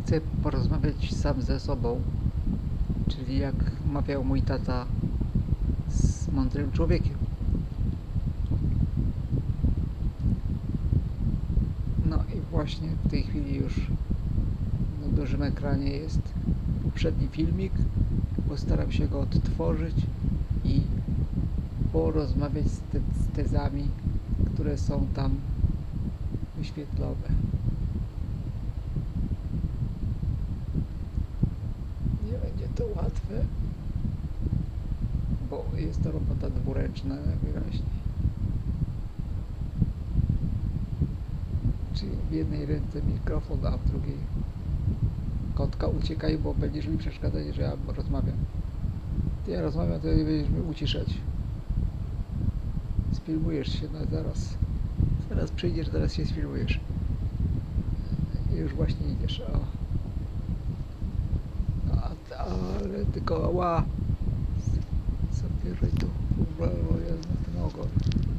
chcę porozmawiać sam ze sobą, czyli jak mawiał mój tata, z mądrym człowiekiem. No i właśnie w tej chwili już na dużym ekranie jest poprzedni filmik. Postaram się go odtworzyć i porozmawiać z tezami, które są tam wyświetlone. Nie będzie to łatwe, bo jest to robota dwuręczna najwyraźniej. Czyli w jednej ręce mikrofon, a w drugiej kotka. Uciekaj, bo będziesz mi przeszkadzać, że ja rozmawiam. Ty ja rozmawiam, to nie będziesz mi uciszać. Sfilmujesz się zaraz. Zaraz przyjdziesz, zaraz się sfilmujesz. I już właśnie idziesz. O. Ale tylko ła. Zabieraj tu. Jest na ten ogon.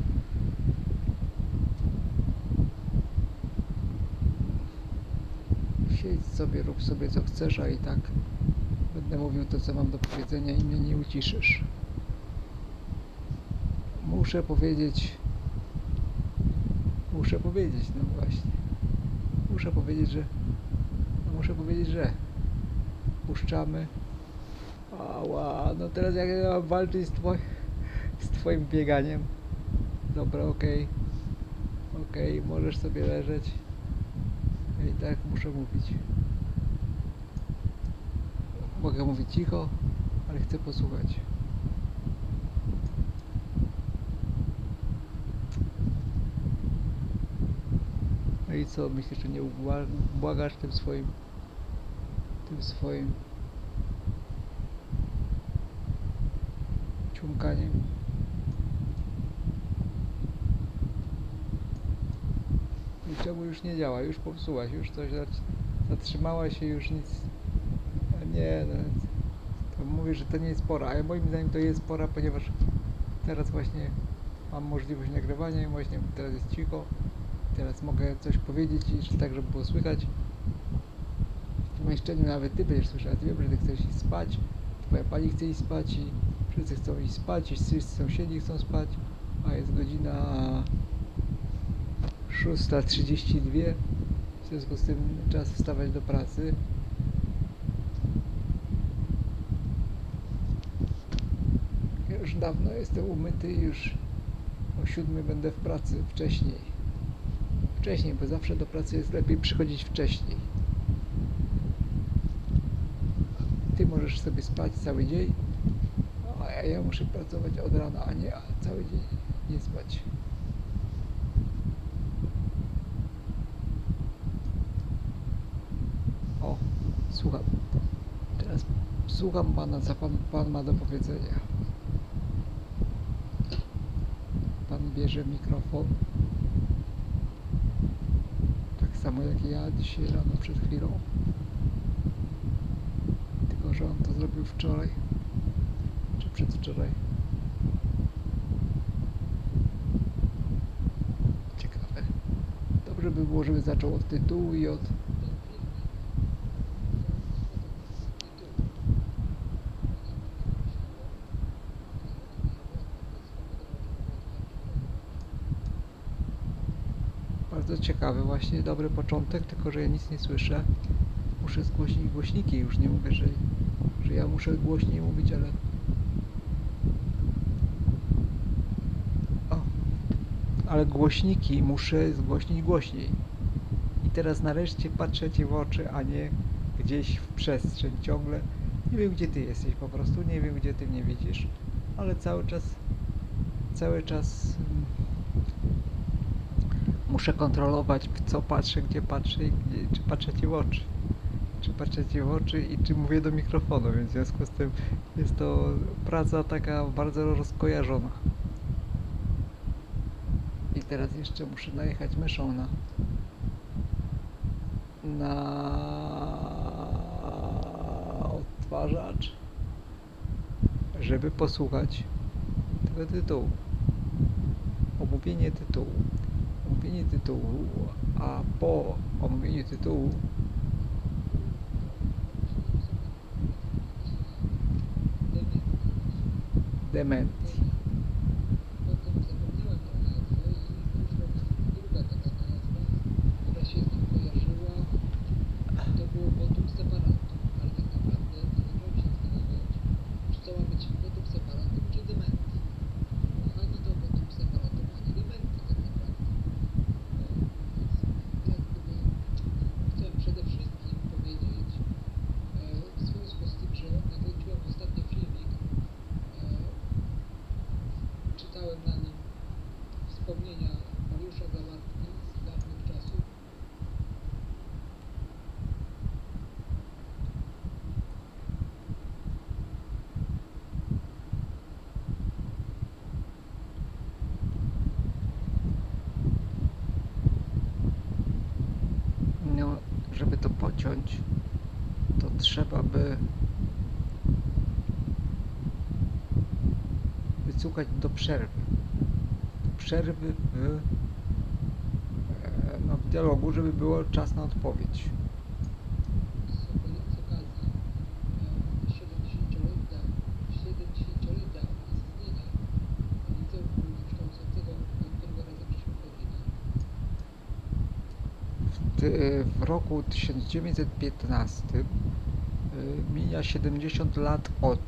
Siedź sobie, rób sobie co chcesz, a i tak będę mówił to, co mam do powiedzenia i mnie nie uciszysz. Muszę powiedzieć, no właśnie. Muszę powiedzieć, że puszczamy. Ała, no teraz jak ja mam walczyć z twoim bieganiem. Dobra, okej, możesz sobie leżeć. I tak muszę mówić. Mogę mówić cicho, ale chcę posłuchać. No i co, myślisz, że nie ubłagasz tym swoim ciumkaniem? I czemu już nie działa? Już popsułaś, już coś zatrzymała się, już nic. A nie, no, to mówię, że to nie jest pora, a moim zdaniem to jest pora, ponieważ teraz właśnie mam możliwość nagrywania i właśnie teraz jest cicho. Teraz mogę coś powiedzieć i tak, żeby było słychać. W pomieszczeniu nawet ty będziesz słyszał, ty wiem, że ty chcesz iść spać, twoja pani chce iść spać i wszyscy chcą iść spać i wszyscy sąsiedzi chcą spać, a jest godzina 6:32, w związku z tym czas wstawać do pracy. Już dawno jestem umyty i już o 7 będę w pracy, wcześniej, bo zawsze do pracy jest lepiej przychodzić wcześniej. Ty możesz sobie spać cały dzień, a ja muszę pracować od rana, a nie cały dzień nie spać. O, słucham. Teraz słucham pana, co pan ma do powiedzenia. Pan bierze mikrofon. Tak samo jak ja dzisiaj rano przed chwilą. Tylko że on to zrobił wczoraj. Czy przedwczoraj. Ciekawe. Dobrze by było, żeby zaczął od tytułu i od... Bardzo ciekawy właśnie, dobry początek, tylko że ja nic nie słyszę. Muszę zgłośnić głośniki, już nie mówię, że ja muszę głośniej mówić, ale... Ale głośniki muszę zgłośnić głośniej. I teraz nareszcie patrzę ci w oczy, a nie gdzieś w przestrzeń ciągle. Nie wiem, gdzie ty jesteś po prostu, nie wiem, gdzie ty mnie widzisz, ale cały czas muszę kontrolować, co patrzę, gdzie patrzę i czy patrzę ci w oczy. Czy patrzę ci w oczy i czy mówię do mikrofonu, więc w związku z tym jest to praca taka bardzo rozkojarzona. I teraz jeszcze muszę najechać myszą na odtwarzacz, żeby posłuchać tego tytułu. Omówienie tytułu, a po omówieniu tytułu Dementii. Potem zapomniałem tą nazwę i przyszła mi druga taka nazwa, która się z nim kojarzyła. To było votum separatum, ale tak naprawdę nie zacząłem się zastanawiać, czy to ma być votum separatum czy dementii. Ani to votum separatum, ani dementii tak naprawdę. Więc jak gdyby chcę przede wszystkim powiedzieć, w związku z tym, że nakręciłem ostatnio filmik, czytałem na nim wspomnienia Mariusza Zawartki z dawnych czasów. No, żeby to pociąć, to trzeba by wysłuchać do przerwy. Przerwy w dialogu, żeby było czas na odpowiedź. Z okazji 70-lecia istnienia Liceum Ogólnokształcącego, do którego razem żeśmy chodzili. W roku 1915 mija 70 lat od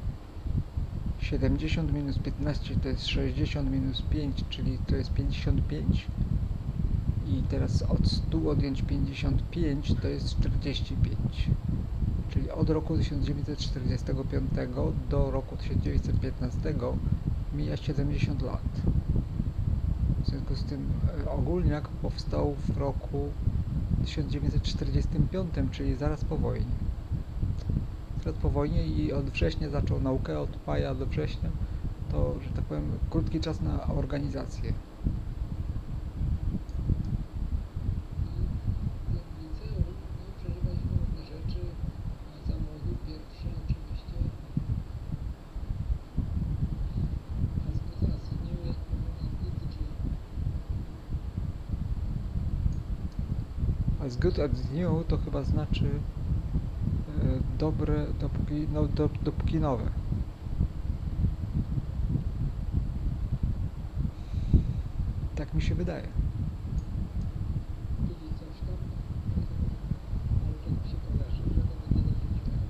70 minus 15 to jest 60 minus 5, czyli to jest 55. I teraz od 100 odjąć 55 to jest 45. Czyli od roku 1945 do roku 1915 mija 70 lat. W związku z tym ogólniak powstał w roku 1945, czyli zaraz po wojnie. Zaraz po wojnie i od września zaczął naukę, od maja do września to, że tak powiem, krótki czas na organizację. I w liceum przeżywaliśmy różne rzeczy, zawody pierwsze oczywiście. As new, jak mówią Anglicy, czyli As good as new to chyba znaczy dobre, dopóki nowe. Tak mi się wydaje. czyli coś tam, ale tak mi się kojarzy, że to będzie dorzuciłem.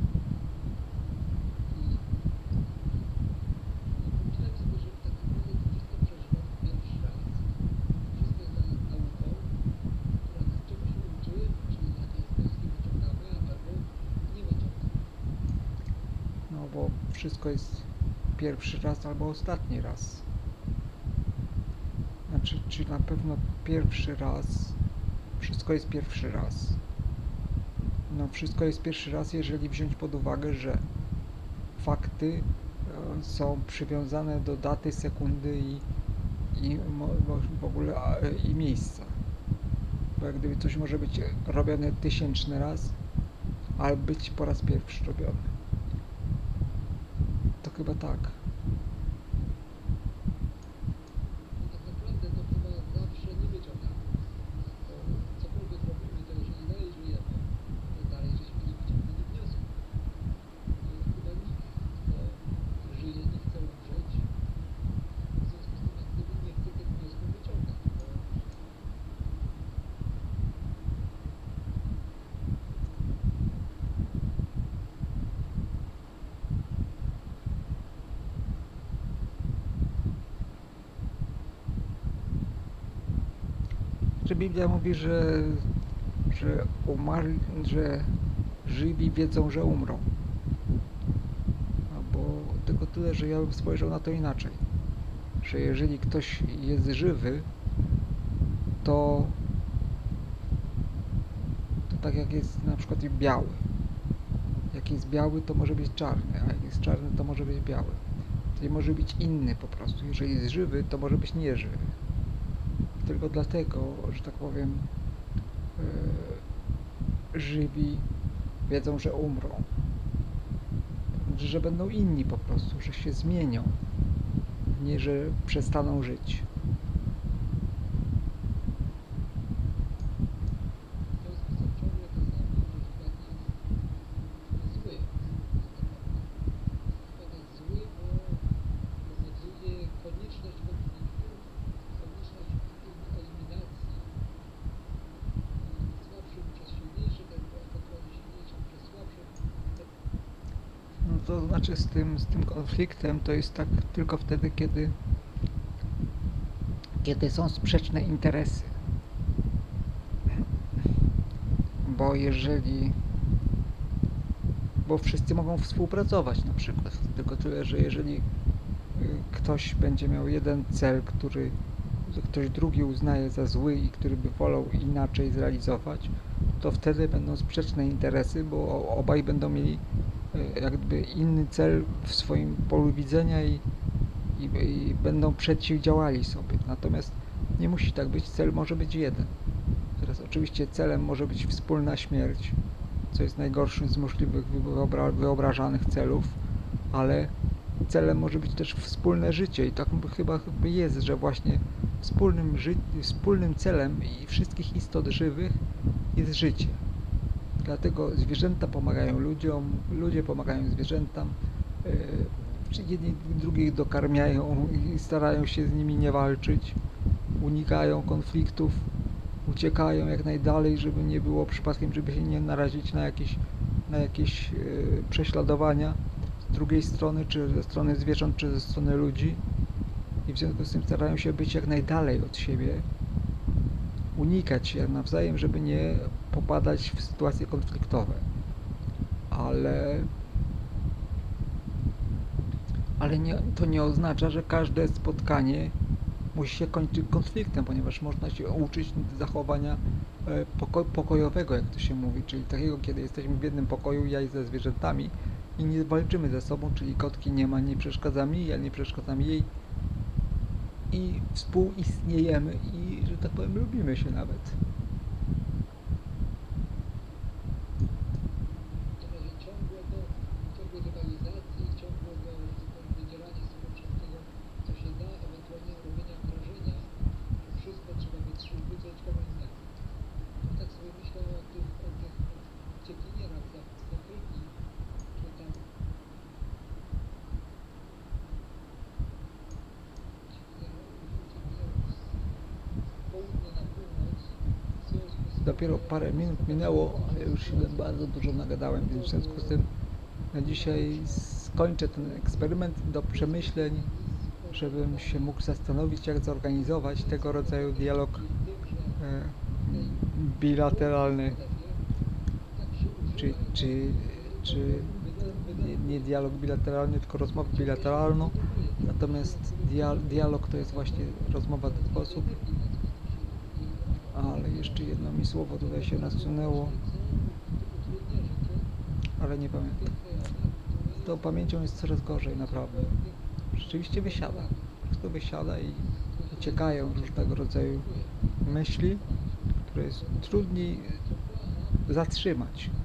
I pomyślałem sobie, że tak naprawdę to wszystko przeżywam pierwszy raz. Wszystko jest dla nas nauką, która nas czegoś uczy, czyli jakieś wnioski wyciągamy, albo nie wyciągamy. No bo wszystko jest pierwszy raz albo ostatni raz. Znaczy, czy na pewno pierwszy raz, wszystko jest pierwszy raz. No wszystko jest pierwszy raz, jeżeli wziąć pod uwagę, że fakty są przywiązane do daty, sekundy i w ogóle i miejsca. Bo jak gdyby coś może być robione tysięczny raz, albo być po raz pierwszy robione. To chyba tak. No tak naprawdę to chyba zawsze nie wyciągamy. Bo cokolwiek robimy, to jeżeli dalej żyjemy, to dalej żeśmy nie wyciągnęli wniosków. Chyba nikt, kto żyje, nie chce umrzeć. W związku z tym, jak gdyby nie chce tych wniosków wyciągać. Że Biblia mówi, że umarli, że żywi wiedzą, że umrą. Albo tylko tyle, że ja bym spojrzał na to inaczej. Że jeżeli ktoś jest żywy, to tak jak jest na przykład biały. Jak jest biały, to może być czarny, a jak jest czarny, to może być biały. Czyli może być inny po prostu. Jeżeli jest żywy, to może być nieżywy. Tylko dlatego, że tak powiem, żywi wiedzą, że umrą. Że będą inni po prostu, że się zmienią. Nie, że przestaną żyć. To jest wystarczone czasami, że świat jest zły. Świat jest zły, bo to znaczy z tym konfliktem to jest tak tylko wtedy, kiedy są sprzeczne interesy. Bo bo wszyscy mogą współpracować na przykład, tylko tyle, że jeżeli ktoś będzie miał jeden cel, który ktoś drugi uznaje za zły i który by wolał inaczej zrealizować, to wtedy będą sprzeczne interesy, bo obaj będą mieli jakby inny cel w swoim polu widzenia i będą przeciwdziałali sobie. Natomiast nie musi tak być, cel może być jeden. Teraz oczywiście celem może być wspólna śmierć, co jest najgorszym z możliwych wyobrażanych celów, ale celem może być też wspólne życie i tak chyba jest, że właśnie wspólnym celem i wszystkich istot żywych jest życie. Dlatego zwierzęta pomagają ludziom, ludzie pomagają zwierzętam, jedni drugich dokarmiają i starają się z nimi nie walczyć, unikają konfliktów, uciekają jak najdalej, żeby nie było przypadkiem, żeby się nie narazić na jakieś prześladowania z drugiej strony, czy ze strony zwierząt, czy ze strony ludzi. I w związku z tym starają się być jak najdalej od siebie, unikać się nawzajem, żeby nie popadać w sytuacje konfliktowe. Ale to nie oznacza, że każde spotkanie musi się kończyć konfliktem, ponieważ można się uczyć zachowania pokojowego, jak to się mówi, czyli takiego, kiedy jesteśmy w jednym pokoju, ja i ze zwierzętami i nie walczymy ze sobą, czyli kotki nie przeszkadza mi, ja nie przeszkadzam jej i współistniejemy i, że tak powiem, lubimy się nawet. W razie ciągłej rywalizacji, ciągłego, że tak powiem, wydzierania sobie wszystkiego, co się da, ewentualnie robienia wrażenia, że wszystko trzeba wytrzymywać komuś z nas. Tak sobie myślę o tych uciekinierach z Afryki, czy tam uciekinierów z południa na północ, w związku z tym, Dopiero że parę minut minęło, a ja już się bardzo dużo nagadałem, więc w związku z tym na dzisiaj skończę ten eksperyment do przemyśleń, żebym się mógł zastanowić, jak zorganizować tego rodzaju dialog bilateralny, czy nie dialog bilateralny, tylko rozmowę bilateralną. Natomiast dialog to jest właśnie rozmowa w ten sposób. Ale jeszcze jedno mi słowo tutaj się nasunęło, ale nie pamiętam. Z tą pamięcią jest coraz gorzej, naprawdę. Rzeczywiście wysiada. Po prostu wysiada i uciekają różnego rodzaju myśli, które jest trudniej zatrzymać.